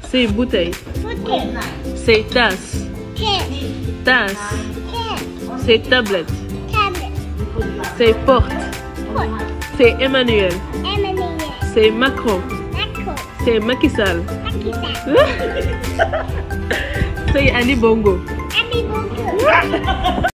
Say bouteille. Say tasse. Tasse. Say tablette. Say porte. Say Emmanuel. Say Macron. Say Macky Sall. Say Ali Bongo.